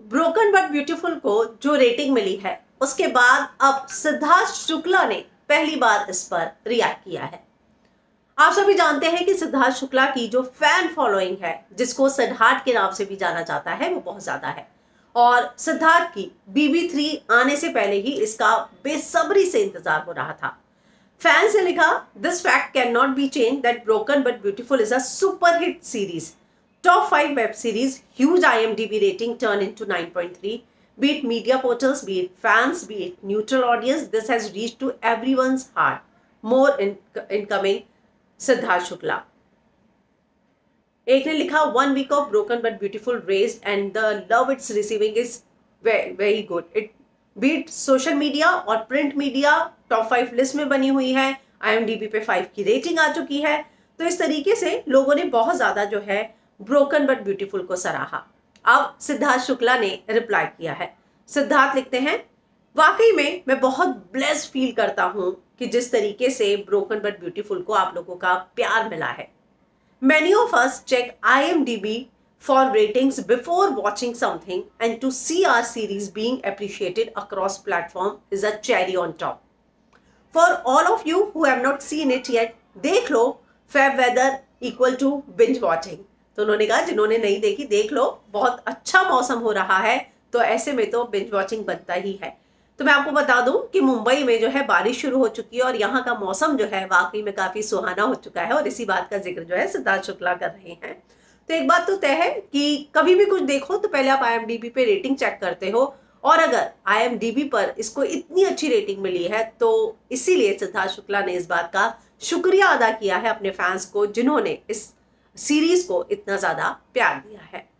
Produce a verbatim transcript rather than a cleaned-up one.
Broken but beautiful को जो rating मिली है उसके बाद अब सिद्धार्थ शुक्ला ने पहली बार इस पर रिएक्ट किया है। आप सभी जानते हैं कि सिद्धार्थ शुक्ला की जो फैन फॉलोइंग है, जिसको सिद्धार्थ के नाम से भी जाना जाता है, वो बहुत ज्यादा है और सिद्धार्थ की बीबी थ्री आने से पहले ही इसका बेसब्री से इंतजार हो रहा था। फैंस ने लिखा, this fact can not be change that broken but beautiful is a super hit series, top five web series, huge I M D B rating turned into nine point three. Be it media portals, be it fans, be it neutral audience, this has reached to everyone's heart. More in, incoming, Siddharth Shukla. एक ने लिखा, one week of broken but beautiful raised and the love it's receiving is very very good. It be it social media और print media top five list में बनी हुई है, I M D B पे five की rating आ चुकी है। तो इस तरीके से लोगों ने बहुत ज्यादा जो है ब्रोकन बट ब्यूटीफुल को सराहा। अब सिद्धार्थ शुक्ला ने रिप्लाई किया है। सिद्धार्थ लिखते हैं, वाकई में मैं बहुत ब्लेस्ड फील करता हूं कि जिस तरीके से ब्रोकन बट ब्यूटीफुल को आप लोगों का प्यार मिला है। Many of us check I M D B for ratings before watching something and to see our series being appreciated across platform is a cherry on top. For all of you who have not seen it yet, देख लो Feb weather equal to binge watching. तो उन्होंने कहा, जिन्होंने नहीं देखी देख लो, बहुत अच्छा मौसम हो रहा है, तो ऐसे में तो बिंज वॉचिंग बनता ही है। तो मैं आपको बता दूं कि मुंबई में जो है बारिश शुरू हो चुकी है और यहाँ का मौसम जो है वाकई में काफी सुहाना हो चुका है और इसी बात का जिक्र जो है सिद्धार्थ शुक्ला कर रहे हैं। तो एक बात तो तय है कि कभी भी कुछ देखो तो पहले आप आई एम डी बी पे रेटिंग चेक करते हो और अगर आई एम डी बी पर इसको इतनी अच्छी रेटिंग मिली है तो इसीलिए सिद्धार्थ शुक्ला ने इस बात का शुक्रिया अदा किया है अपने फैंस को, जिन्होंने इस सीरीज को इतना ज्यादा प्यार दिया है।